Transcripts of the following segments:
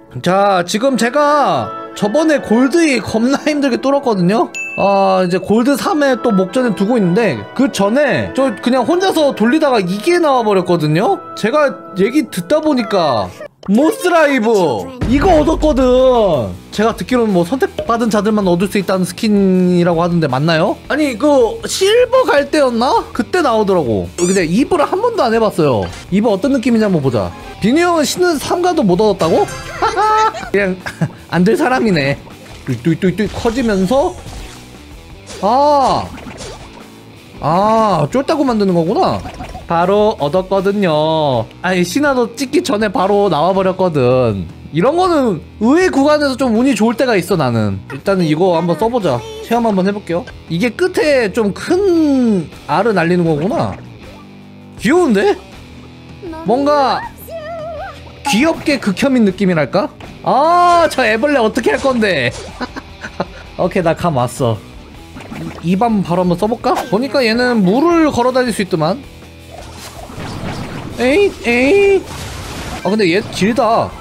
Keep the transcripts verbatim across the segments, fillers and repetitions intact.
자, 지금 제가 저번에 골드 겁나 힘들게 뚫었거든요. 아, 이제 골드 삼에 또 목전에 두고 있는데, 그 전에 저 그냥 혼자서 돌리다가 이게 나와버렸거든요. 제가 얘기 듣다 보니까 모스라이브 이거 얻었거든. 제가 듣기로는 뭐 선택받은 자들만 얻을 수 있다는 스킨이라고 하던데 맞나요? 아니 그 실버 갈 때였나? 그때 나오더라고. 근데 이브를 한 번도 안 해봤어요. 이브 어떤 느낌인지 한번 보자. 비니 형은 신은 삼가도 못 얻었다고? 그냥 안 될 사람이네. 뚜이뚜이뚜이 커지면서 아, 아 쫄다고 만드는 거구나. 바로 얻었거든요. 아니 신화도 찍기 전에 바로 나와버렸거든. 이런 거는 의외 구간에서 좀 운이 좋을 때가 있어. 나는 일단은 이거 한번 써보자. 체험 한번 해볼게요. 이게 끝에 좀 큰 알을 날리는 거구나. 귀여운데? 뭔가 귀엽게 극혐인 느낌이랄까? 아, 저 애벌레 어떻게 할 건데? 오케이, 나 감 왔어. 이 밤 바로 한번 써볼까? 보니까 얘는 물을 걸어 다닐 수 있더만. 에이, 에이. 아, 근데 얘 길다.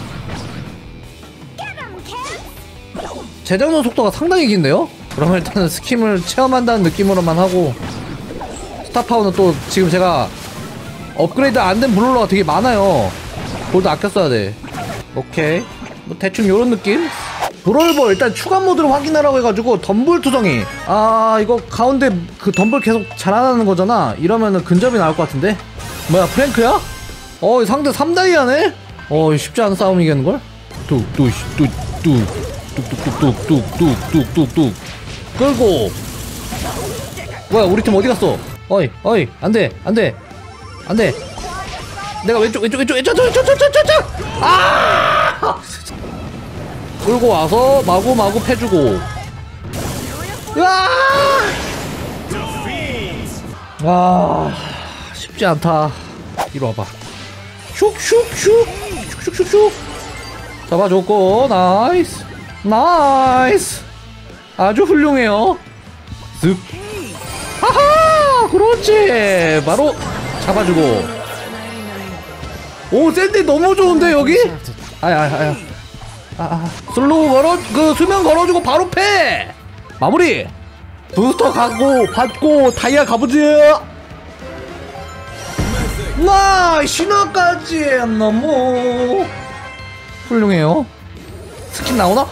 재장전 속도가 상당히 긴데요? 그러면 일단은 스킴을 체험한다는 느낌으로만 하고, 스타파워는 또 지금 제가 업그레이드 안 된 블롤러가 되게 많아요. 골드 아껴 써야 돼. 오케이, 뭐 대충 요런 느낌? 브롤버 일단 추가 모드를 확인하라고 해가지고 덤블 투성이. 아, 이거 가운데 그 덤블 계속 잘안하는 거잖아. 이러면은 근접이 나올 것 같은데. 뭐야, 프랭크야? 어, 상대 삼 다이아네? 어, 쉽지 않은 싸움이겠는걸? 뚝뚝뚝뚝뚝뚝뚝뚝뚝뚝뚝뚝뚝 끌고. 뭐야, 우리 팀 어디 갔어? 어이, 어이, 안 돼, 안 돼, 안 돼. 내가 왼쪽, 왼쪽, 왼쪽, 왼쪽, 왼쪽, 왼쪽, 왼쪽, 왼쪽. 아! 끌고 와서 마구마구 패주고. 으아! 아, 쉽지 않다. 이리 와봐. 슉슉슉 슉슉슉슉 잡아줬고. 나이스 나이스, 아주 훌륭해요. 쓱. 하하, 그렇지. 바로 잡아주고. 오, 샌디 너무 좋은데 여기? 아야 아야 아, 아. 슬로우 걸어, 그 수면 걸어주고 바로 패. 마무리. 부스터 가고 받고 다이아 가보지. 나 신화까지 너무 훌륭해요. 스킨 나오나?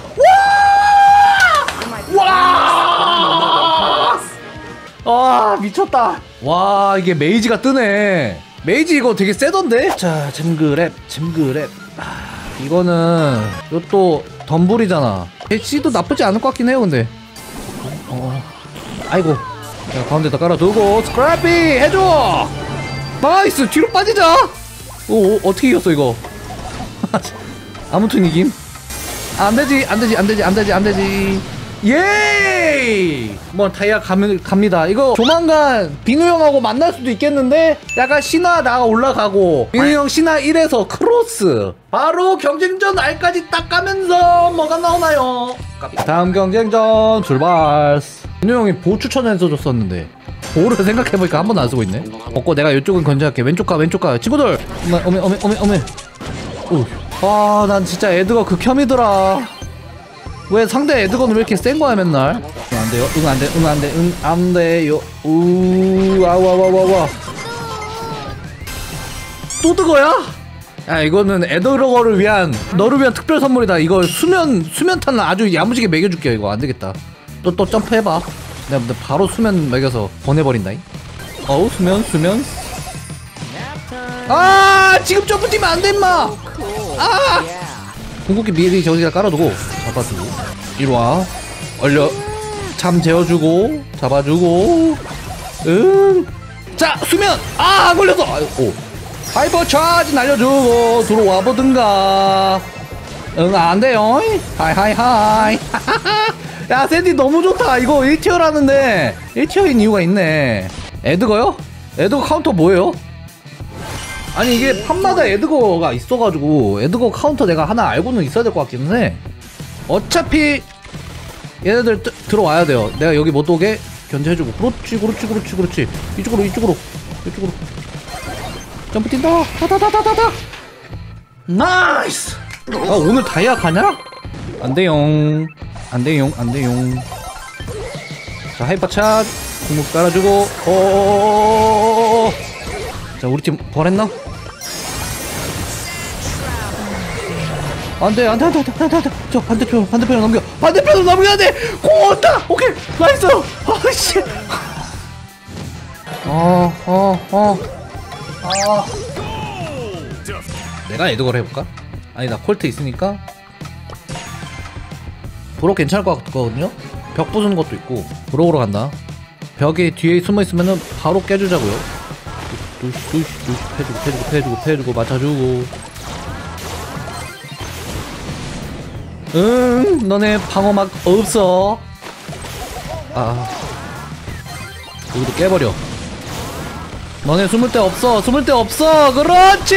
와! 와! 아, 미쳤다. 와, 이게 메이지가 뜨네. 메이지 이거 되게 세던데? 자, 잼그랩 잼그랩. 아, 이거는 이것도 덤블이잖아. C도 나쁘지 않을 것 같긴 해요. 근데 어, 아이고. 자, 가운데다 깔아두고 스크래피 해줘. 나이스. 뒤로 빠지자. 오, 오, 어떻게 이겼어 이거. 아무튼 이김. 안되지 안되지 안되지 안되지 안되지. 예이! 뭐 다이아 가면, 갑니다. 이거 조만간 비누 형하고 만날 수도 있겠는데, 약간 신화 나 올라가고 비누 형 신화 일에서 크로스 바로 경쟁전 알까지 딱 가면서 뭐가 나오나요? 다음 경쟁전 출발. 비누 형이 보 추천해서 줬었는데 보를 생각해보니까 한 번도 안 쓰고 있네. 먹고 내가 이쪽은 건져갈게. 왼쪽 가 왼쪽 가 친구들. 어메 어메 어메 어메. 아, 난 진짜 에드거 극혐이더라. 왜 상대 에드건은 왜 이렇게 센 거야 맨날? 응, 안 돼요. 응, 안 돼. 응, 안 돼. 응, 안 돼요. 우, 와, 와, 와, 와, 와. 또 드거야? 야, 이거는 에드거를 위한, 너를 위한 특별 선물이다. 이거 수면, 수면탄을 아주 야무지게 매겨줄게요. 이거 안 되겠다. 또, 또 점프해봐. 내가 바로 수면 매겨서 보내버린다잉. 어우, 수면, 수면. 아, 지금 점프 뛰면 안 돼, 임마! 아! 궁극기 미리 저기다 깔아두고 잡아주고. 이리와. 얼려. 잠 재워주고 잡아주고. 응. 자, 수면. 아, 안 걸렸어. 오. 하이퍼 차지 날려주고 들어와보든가. 응, 안돼요. 하이 하이 하이. 야, 샌디 너무 좋다. 이거 일 티어라는데 일 티어인 이유가 있네. 에드거요? 에드거 카운터 뭐예요? 아니, 이게 판마다 에드거가 있어가지고 에드거 카운터 내가 하나 알고는 있어야 될 것 같기는 해. 어차피 얘네들 뜨, 들어와야 돼요. 내가 여기 못 오게 견제해주고. 그렇지 그렇지 그렇지 그렇지. 이쪽으로 이쪽으로 이쪽으로 점프 뛴다. 다다다다다다. 나이스. 아 오늘 다이아 가냐? 안돼용 안돼용 안돼용. 자 하이퍼샷 궁극 깔아주고. 어어어어어어어. 자 우리팀 부활했나? 안돼 안돼 안돼 안돼 안돼 안돼. 저 반대편 반대편으로 넘겨. 반대편으로 넘겨야 돼. 공 왔다. 오케이 나이스. 아씨. 어어어 아 내가 에드걸 해볼까? 아니 나 콜트 있으니까 브록 괜찮을 것 같거든요? 벽 부수는 것도 있고. 브록으로 간다. 벽에 뒤에 숨어있으면은 바로 깨주자고요. 뚜시 뚜시 뚜시 패주고 패주고 패주고 패주고 맞춰주고. 응 너네 방어막 없어. 아 여기도 깨버려. 너네 숨을 데 없어. 숨을 데 없어. 그렇지.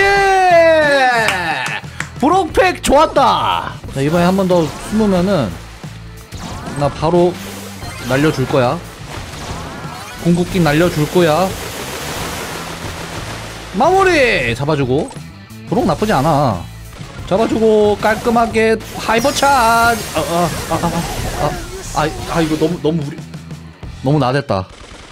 브록팩 좋았다. 자 이번에 한 번 더 숨으면은 나 바로 날려줄 거야. 궁극기 날려줄 거야. 마무리. 잡아주고. 브록 나쁘지 않아. 잡아주고 깔끔하게 하이퍼 차지. 아, 아, 아, 아, 아, 아, 아 이거 너무 너무 우리 너무 나댔다.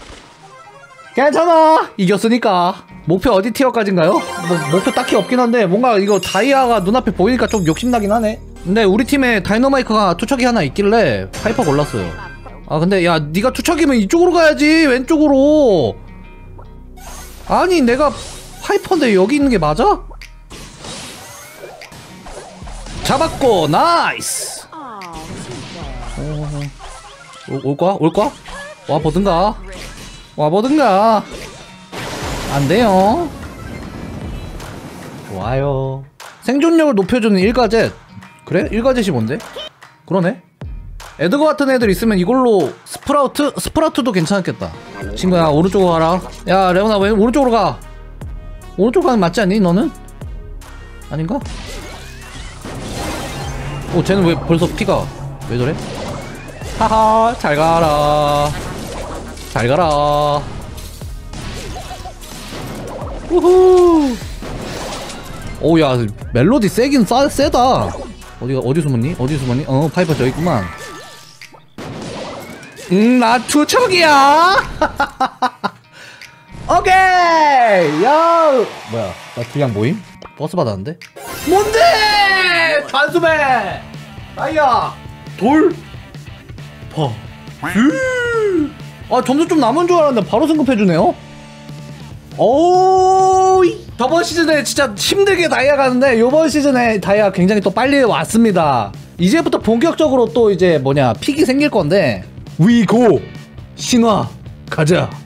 괜찮아. 이겼으니까. 목표 어디 티어까지인가요? 뭐 목표 딱히 없긴 한데 뭔가 이거 다이아가 눈앞에 보이니까 좀 욕심나긴 하네. 근데 우리 팀에 다이너마이크가 투척이 하나 있길래 하이퍼 골랐어요. 아 근데 야 니가 투척이면 이쪽으로 가야지. 왼쪽으로. 아니 내가 하이퍼인데 여기 있는 게 맞아? 잡았고 나이스. 오, 올 거야? 올 거야? 와 보든가. 와 보든가. 안 돼요. 좋아요. 생존력을 높여주는 일가젯. 그래? 일가젯이 뭔데? 그러네. 에드거 같은 애들 있으면 이걸로 스프라우트? 스프라우트도 괜찮겠다. 친구야 오른쪽으로 가라. 야 레오나 왜 오른쪽으로 가? 오른쪽으로 가는 맞지 않니 너는? 아닌가? 오 쟤는 왜 벌써 피가 왜 저래? 하하 잘 가라. 잘 가라. 우후. 오야 멜로디 세긴 싸, 세다. 어디가 어디 숨었니? 어디 숨었니? 어 파이퍼 저기 있구만. 음 나 투척이야. 오케이. 야 뭐야 나 그냥 모임? 버스 받았는데? 뭔데? 단숨에 아이야 돌 퍼. 아 점수 좀 남은 줄 알았는데 바로 승급해주네요. 오이 저번 시즌에 진짜 힘들게 다이아 가는데 요번 시즌에 다이아 굉장히 또 빨리 왔습니다. 이제부터 본격적으로 또 이제 뭐냐 픽이 생길 건데 위고 신화 가자.